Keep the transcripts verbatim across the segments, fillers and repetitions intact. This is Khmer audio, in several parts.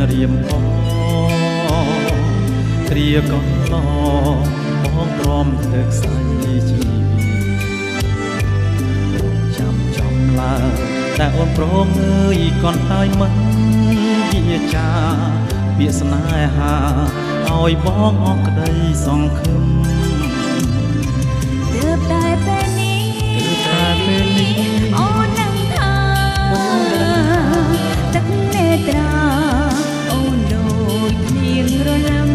រៀមអគ្រាកន្លងបងព្រមធ្វើខ្សែជីវិតចាំចំឡើយតែអូនព្រមអើយកនហើយមិនវាចាពាក្យស្នេហាឲ្យបងអស់ក្តីសង្ឃឹមទើបតែពេលនេះទើបតែពេលនេះអូននឹងថាទឹកនេត្រាអូនដូចភ្លៀងរលឹម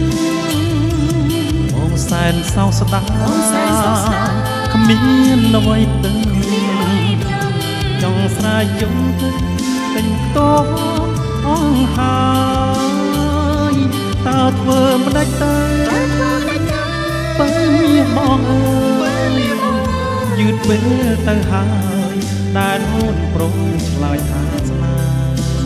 បងសែនសោកស្ដាយគ្មានអ្វីទៅចង់ស្រាយយំទៅពេញតោអង្ហើយតើធ្វើមិនដាច់ទៅបើមានបងអើយយឺតពេលទៅហើយដែលអូនព្រមឆ្លើយថាស្នេហ៍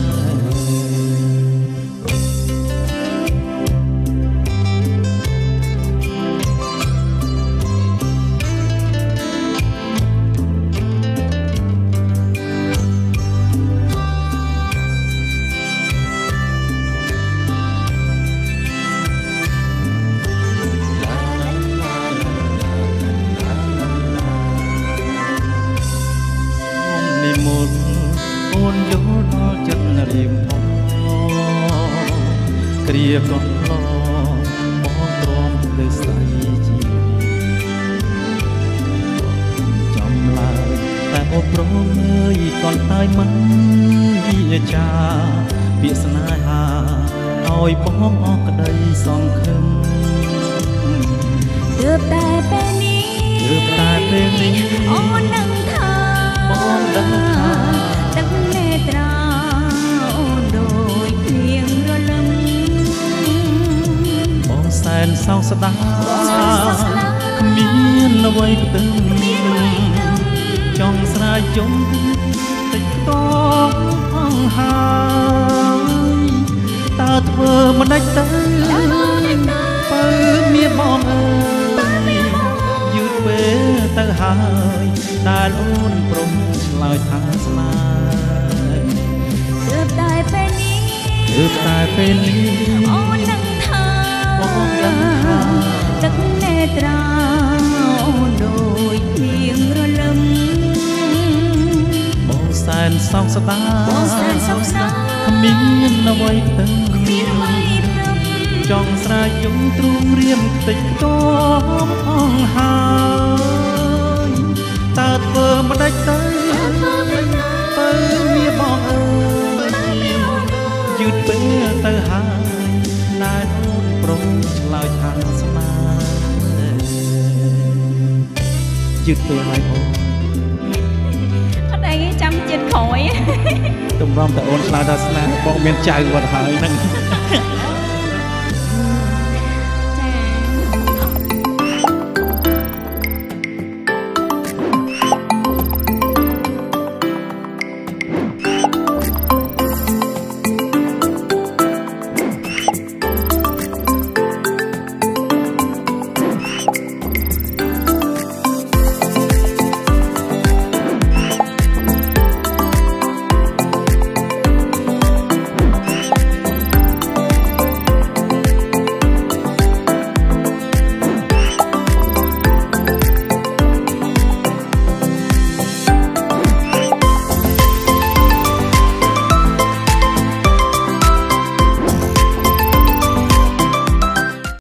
អូនយល់ដល់ចិត្តរៀមផងគ្រាកន្លងបងទ្រាំលើស្អីជីវិតចំឡើយតែអូនព្រមអើយកនហើយមិនវាចាពាក្យស្នេហាឲ្យបងអស់ក្តីសង្ឃឹមទើបតែពេលនេះទើបតែពេលនេះអូននឹងថាបងដឹងថាទឹកនេត្រាអូនដូចភ្លៀងរលឹមបងសែនសោកស្ដាយគ្មានអ្វីផ្ទឹមចង់ស្រាយយំតិចតអង្ហើយតើធ្វើមិនដាច់ទៅបើមានបងអើយយឺតពេលទៅហើយដែលអូនព្រមឆ្លើយថាស្នេហ៍ទើបតែពេលនេះទើបតែពេលនេះអូននឹងថាបងដឹងថាទឹកនេត្រាអូនដូចភ្លៀងរលឹមបងសែនសោកស្ដាយបងសែនសោកស្ដាយគ្មានអ្វីទៅគ្មានអ្វីទៅចង់ស្រាយយំទ្រូងរៀមតិចតអង្ហើយតើធ្វើមិនដាច់ទៅបើមានបងអើយយឺតពេលទៅហើយដែលអូនព្រមឆ្លើយថាស្នេហ៍យឺតពេលហើយអូនអត់អីចាំចិត្តក្រោយទំរំតែអូនឆ្លើយថាស្នេហ៍បងមានចៅវត្តហើយហ្នឹង